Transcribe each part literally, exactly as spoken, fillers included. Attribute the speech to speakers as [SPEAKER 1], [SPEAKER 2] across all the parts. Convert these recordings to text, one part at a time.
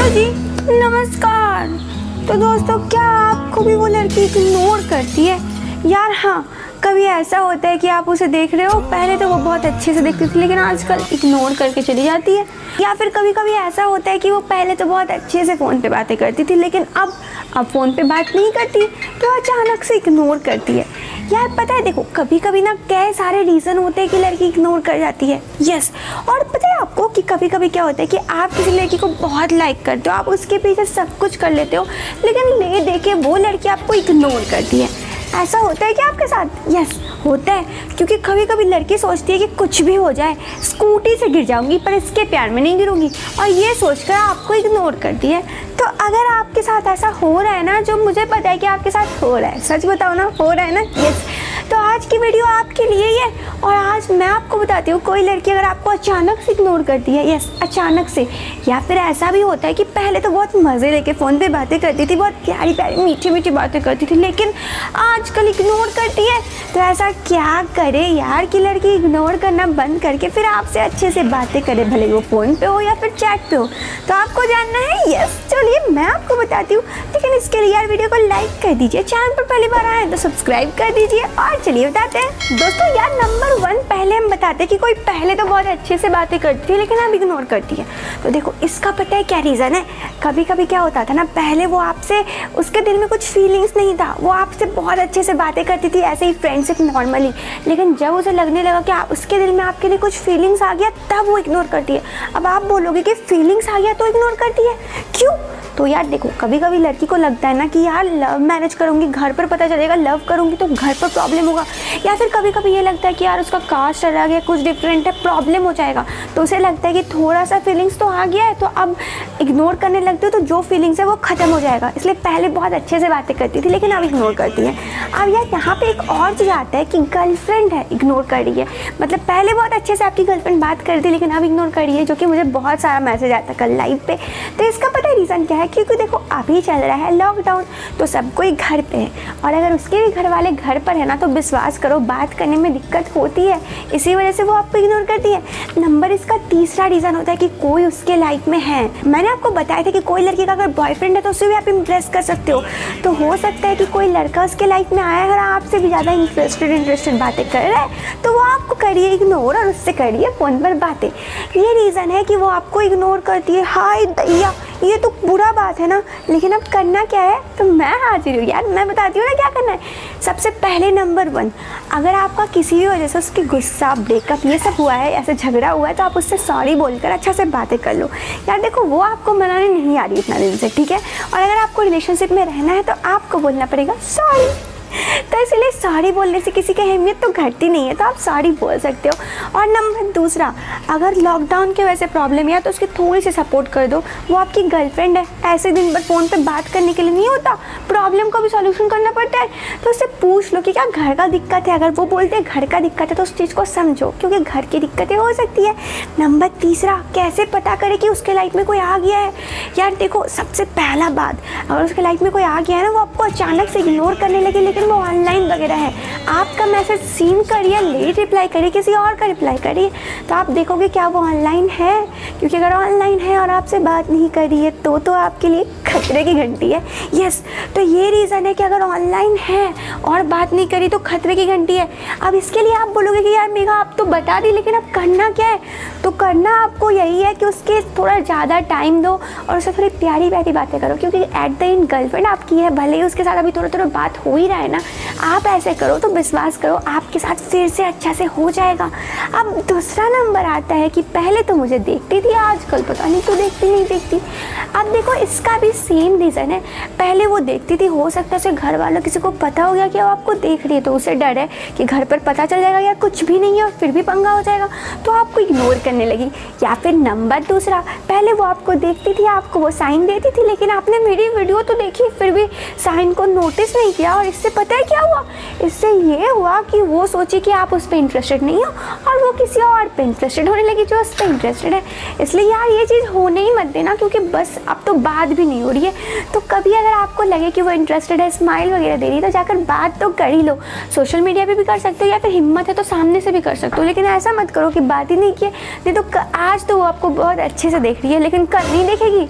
[SPEAKER 1] Hello जी, नमस्कार। तो दोस्तों, क्या आपको भी वो लड़की इग्नोर करती है? यार हाँ, कभी ऐसा होता है कि आप उसे देख रहे हो, पहले तो वो बहुत अच्छे से दिखती थी लेकिन आजकल इग्नोर करके चली जाती है। या फिर कभी कभी ऐसा होता है कि वो पहले तो बहुत अच्छे से फ़ोन पे बातें करती थी लेकिन अब अब फ़ोन पे बात नहीं करती तो अचानक से इग्नोर करती है। यार पता है, देखो कभी कभी ना कई सारे रीज़न होते हैं कि लड़की इग्नोर कर जाती है। यस, और पता है आपको कि कभी कभी क्या होता है कि आप किसी लड़की को बहुत लाइक करते हो, आप उसके पीछे सब कुछ कर लेते हो लेकिन ले दे के वो लड़की आपको इग्नोर करती है। ऐसा होता है क्या आपके साथ? यस, होता है। क्योंकि कभी कभी लड़की सोचती है कि कुछ भी हो जाए, स्कूटी से गिर जाऊंगी पर इसके प्यार में नहीं गिरूंगी, और ये सोचकर आपको इग्नोर करती है। तो अगर आपके साथ ऐसा हो रहा है ना, जो मुझे पता है कि आपके साथ हो रहा है, सच बताओ ना, हो रहा है ना? यस, तो आज की वीडियो आपके लिए ही है। और आज मैं आपको बताती हूँ, कोई लड़की अगर आपको अचानक से इग्नोर करती है, यस अचानक से, या फिर ऐसा भी होता है कि पहले तो बहुत मज़े लेके फ़ोन पे बातें करती थी, बहुत प्यारी प्यारी मीठी मीठी बातें करती थी, लेकिन आजकल इग्नोर करती है। तो ऐसा क्या करे यार कि लड़की इग्नोर करना बंद करके फिर आपसे अच्छे से बातें करे, भले वो फ़ोन पे हो या फिर चैट पे हो? तो आपको जानना है? यस, चलिए मैं आपको बताती हूँ, लेकिन इसके लिए यार वीडियो को लाइक कर दीजिए, चैनल पर पहली बार आए तो सब्सक्राइब कर दीजिए। और चलिए बताते हैं दोस्तों। यार नंबर वन, पहले हम बताते हैं कि कोई पहले तो बहुत अच्छे से बातें करती थी लेकिन अब इग्नोर करती है। तो देखो इसका पता है क्या रीज़न है? कभी कभी क्या होता था ना, पहले वो आपसे, उसके दिल में कुछ फीलिंग्स नहीं था, वो आपसे बहुत अच्छे से बातें करती थी ऐसे ही फ्रेंडशिप नॉर्मली, लेकिन जब उसे लगने लगा कि आप, उसके दिल में आपके लिए कुछ फीलिंग्स आ गया, तब वो इग्नोर करती है। अब आप बोलोगे कि फीलिंग्स आ गया तो इग्नोर करती है, क्यों? तो यार देखो, कभी कभी लड़की को लगता है ना कि यार लव मैरिज करूंगी, घर पर पता चलेगा, लव करूंगी तो घर पर प्रॉब्लम होगा, या फिर कभी कभी ये लगता है कि यार उसका कास्ट अलग है, कुछ डिफरेंट है, प्रॉब्लम हो जाएगा। तो उसे लगता है कि थोड़ा सा फीलिंग्स तो आ गया है तो अब इग्नोर करने लगते हो तो जो फीलिंग्स है वो ख़त्म हो जाएगा, इसलिए पहले बहुत अच्छे से बातें करती थी लेकिन अब इग्नोर करती है। अब यार यहाँ पे एक और चीज़ आता है कि गर्लफ्रेंड है, इग्नोर कर रही है, मतलब पहले बहुत अच्छे से आपकी गर्लफ्रेंड बात कर दी लेकिन अब इग्नोर कर रही है, जो कि मुझे बहुत सारा मैसेज आता कल लाइव पे। तो इसका पता है रीज़न क्या है? क्योंकि देखो अभी चल रहा है लॉकडाउन, तो सब कोई घर पे है, और अगर उसके भी घर वाले घर पर है ना, तो विश्वास करो बात करने में दिक्कत होती है, इसी वजह से वो आपको इग्नोर करती है। नंबर इसका तीसरा रीज़न होता है कि कोई उसके लाइफ में है। मैंने आपको बताया था कि कोई लड़की का अगर बॉयफ्रेंड है तो उससे भी आप इम्प्रेस कर सकते हो। तो हो सकता है कि कोई लड़का उसके लाइफ में आया है और आपसे भी ज़्यादा इंटरेस्टेड इंटरेस्टेड बातें कर रहा है, तो वो आपको करिए इग्नोर और उससे करिए फ़ोन पर बातें। ये रीज़न है कि वो आपको इग्नोर करती है। हाय दैया, ये तो बुरा बात है ना, लेकिन अब करना क्या है? तो मैं हाजिर हूँ यार, मैं बताती हूँ ना क्या करना है। सबसे पहले नंबर वन, अगर आपका किसी भी वजह से उसकी गुस्सा, ब्रेकअप ये सब हुआ है, ऐसे झगड़ा हुआ है, तो आप उससे सॉरी बोलकर अच्छा से बातें कर लो। यार देखो, वो आपको मनाने नहीं आ रही इतना दिन से, ठीक है? और अगर आपको रिलेशनशिप में रहना है तो आपको बोलना पड़ेगा सॉरी। तो इसलिए सॉरी बोलने से किसी की अहमियत तो घटती नहीं है, तो आप सॉरी बोल सकते हो। और नंबर दूसरा, अगर लॉकडाउन की वजह से प्रॉब्लम है तो उसकी थोड़ी सी सपोर्ट कर दो। वो आपकी गर्लफ्रेंड है, ऐसे दिन भर फ़ोन पे बात करने के लिए नहीं होता, प्रॉब्लम का भी सॉल्यूशन करना पड़ता है। तो उससे पूछ लो कि क्या घर का दिक्कत है, अगर वो बोलते हैं घर का दिक्कत है तो उस चीज़ को समझो, क्योंकि घर की दिक्कतें हो सकती है। नंबर तीसरा, कैसे पता करें कि उसके लाइफ में कोई आ गया है? यार देखो, सबसे पहला बात, अगर उसके लाइफ में कोई आ गया है ना, वो आपको अचानक से इग्नोर करने लगे लेकिन वो ऑनलाइन वगैरह है, आपका मैसेज सीन करिए, लेट रिप्लाई करिए, किसी और का रिप्लाई करिए, तो आप देखोगे क्या वो ऑनलाइन है। क्योंकि अगर ऑनलाइन है और आपसे बात नहीं कर रही है तो तो आपके लिए खतरे की घंटी है। यस, तो ये रीज़न है कि अगर ऑनलाइन है और बात नहीं करी तो खतरे की घंटी है। अब इसके लिए आप बोलोगे कि यार मेघा आप तो बता दी, लेकिन अब करना क्या है? तो करना आपको यही है कि उसके थोड़ा ज़्यादा टाइम दो और उससे थोड़ी प्यारी प्यारी बातें करो, क्योंकि एट द एंड गर्लफ्रेंड आपकी है, भले ही उसके साथ अभी थोड़ा थोड़ा बात हो ही रहा है ना, आप ऐसे करो तो विश्वास करो आपके साथ फिर से अच्छा से हो जाएगा। अब दूसरा नंबर आता है कि पहले तो मुझे देखती थी, आजकल पता नहीं तो देखती नहीं देखती। अब देखो, इसका भी सेम रीज़न है। पहले वो देखती थी, हो सकता है उसे घर वालों किसी को पता हो गया कि वो आपको देख रही है, तो उसे डर है कि घर पर पता चल जाएगा या कुछ भी नहीं है और फिर भी पंगा हो जाएगा, तो आपको इग्नोर करने लगी। या फिर नंबर दूसरा, पहले वो आपको देखती थी, आपको वो साइन देती थी, लेकिन आपने मेरी वीडियो तो देखी फिर भी साइन को नोटिस नहीं किया, और इससे पता है क्या हुआ? इससे ये हुआ कि वो सोची कि आप उस पर इंटरेस्टेड नहीं हो और वो किसी और पे इंटरेस्टेड होने लगी जो उस पर इंटरेस्टेड है। इसलिए यार ये चीज़ होने ही मत देना, क्योंकि बस अब तो बात भी नहीं हो रही है। तो कभी अगर आपको लगे कि वो इंटरेस्टेड है, स्माइल वगैरह दे रही है, तो जाकर बात तो कर ही लो। सोशल मीडिया पे भी कर सकते हो, या फिर हिम्मत है तो सामने से भी कर सकते हो, लेकिन ऐसा मत करो कि बात ही नहीं की। नहीं तो आज तो वो आपको बहुत अच्छे से देख रही है लेकिन कल नहीं देखेगी।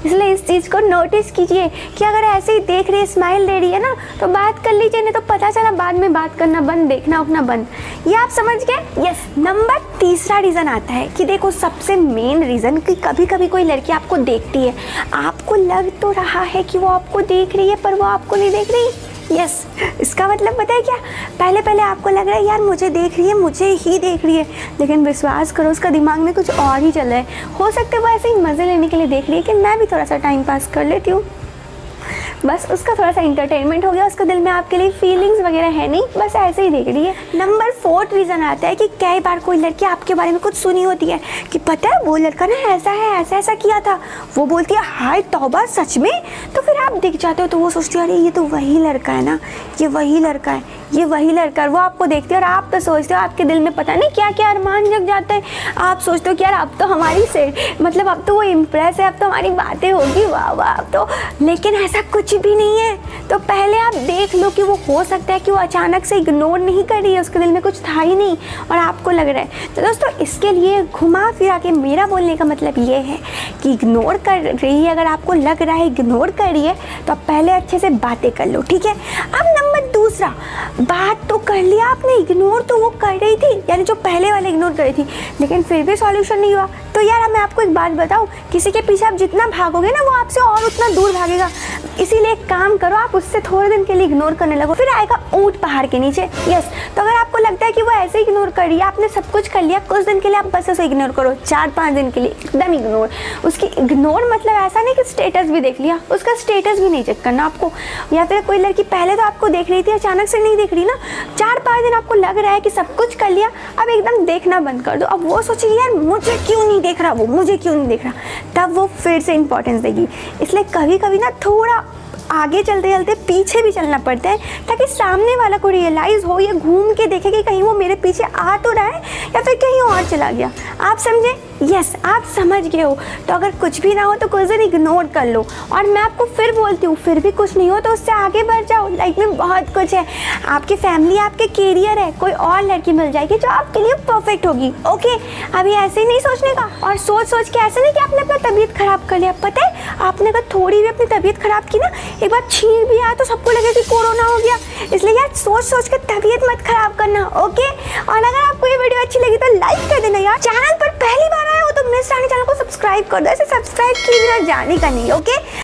[SPEAKER 1] इसलिए इस चीज़ को नोटिस कीजिए कि अगर ऐसे ही देख रही है, स्माइल दे रही है ना, तो बात कर लीजिए, नहीं तो पता चला बाद में बात करना बंद, देखना उठना बंद। ये आप समझ गए? यस। नंबर तीसरा रीज़न आता है कि देखो, सबसे मेन रीज़न कि कभी कभी कोई लड़की आपको देखती है, आपको लग तो रहा है कि वो आपको देख रही है पर वो आपको नहीं देख रही। यस yes, इसका मतलब पता है क्या? पहले पहले आपको लग रहा है यार मुझे देख रही है, मुझे ही देख रही है, लेकिन विश्वास करो उसका दिमाग में कुछ और ही चल रहा है। हो सकता है वो ऐसे ही मज़े लेने के लिए देख रही है कि मैं भी थोड़ा सा टाइम पास कर लेती हूँ, बस उसका थोड़ा सा इंटरटेनमेंट हो गया, उसका दिल में आपके लिए फीलिंग्स वगैरह है नहीं, बस ऐसे ही देख रही है। नंबर फोर्थ रीज़न आता है कि कई बार कोई लड़की आपके बारे में कुछ सुनी होती है कि पता है वो लड़का ना ऐसा है, ऐसा ऐसा किया था, वो बोलती है हाय तौबा सच में, तो फिर आप दिख जाते हो तो वो सोचती है अरे ये तो वही लड़का है ना, ये वही लड़का है, ये वही लड़का है। वो आपको देखते हो और आप तो सोचते हो, आपके दिल में पता नहीं क्या क्या अरमान जग जाता है, आप सोचते हो कि यार अब तो हमारी से मतलब अब तो वो इम्प्रेस है, अब तो हमारी बातें होगी, वाह वाह अब तो, लेकिन ऐसा कुछ भी नहीं है। तो पहले आप देख लो कि वो हो सकता है कि वो अचानक से इग्नोर नहीं कर रही है, उसके दिल में कुछ था ही नहीं और आपको लग रहा है। तो दोस्तों इसके लिए घुमा फिरा के मेरा बोलने का मतलब ये है कि इग्नोर कर रही है, अगर आपको लग रहा है इग्नोर कर रही है तो आप पहले अच्छे से बातें कर लो, ठीक है। अब नंबर दूसरा, बात तो कर लिया आपने, इग्नोर तो वो कर रही थी, यानी जो पहले वाले इग्नोर कर रही थी, लेकिन फिर भी सॉल्यूशन नहीं हुआ। तो यार मैं आपको एक बात बताऊं, किसी के पीछे आप जितना भागोगे ना वो आपसे और उतना दूर भागेगा, इसीलिए एक काम करो, आप उससे थोड़े दिन के लिए इग्नोर करने लगो, फिर आएगा ऊंट पहाड़ के नीचे। यस, तो अगर आपको लगता है कि वो ऐसे इग्नोर कर रही है, आपने सब कुछ कर लिया, कुछ दिन के लिए आप बस उसे इग्नोर करो, चार पाँच दिन के लिए एकदम इग्नोर। उसकी इग्नोर मतलब ऐसा नहीं कि स्टेटस भी देख लिया, उसका स्टेटस भी नहीं चेक करना आपको। या फिर कोई लड़की पहले तो आपको देख रही थी, अचानक से नहीं देख रही ना, चार पाँच दिन आपको लग रहा है कि सब कुछ कर लिया, अब एकदम देखना बंद कर दो। अब वो सोचेगी यार मुझे क्यों नहीं देख रहा, वो मुझे क्यों नहीं देख रहा, तब वो फिर से इंपॉर्टेंस देगी। इसलिए कभी कभी ना थोड़ा आगे चलते चलते पीछे भी चलना पड़ता है, ताकि सामने वाला को रियलाइज़ हो, या घूम के देखे कि कहीं वो मेरे पीछे आ तो रहा है या फिर कहीं और चला गया। आप समझे? यस, आप समझ गए हो। तो अगर कुछ भी ना हो तो कुछ दिन इग्नोर कर लो, और मैं आपको फिर बोलती हूँ फिर भी कुछ नहीं हो तो उससे आगे बढ़ जाओ। लाइफ में बहुत कुछ है, आपकी फैमिली, आपके कैरियर है, कोई और लड़की मिल जाएगी जो आपके लिए परफेक्ट होगी। ओके, अभी ऐसे ही नहीं सोचने का, और सोच सोच के ऐसे नहीं कि आपने अपना तबीयत खराब कर लिया। पता है आपने अगर थोड़ी भी अपनी तबीयत खराब की ना, एक बार छींक भी आया तो सबको लगे कि कोरोना हो गया। इसलिए यार सोच सोच कर तबीयत मत खराब करना, ओके। और अगर आपको ये वीडियो अच्छी लगी तो लाइक कर देना यार। चैनल पर पहली बार आए हो तो मिस रानी चैनल को सब्सक्राइब कर दो, ऐसे सब्सक्राइब किए बिना जाने का नहीं, ओके।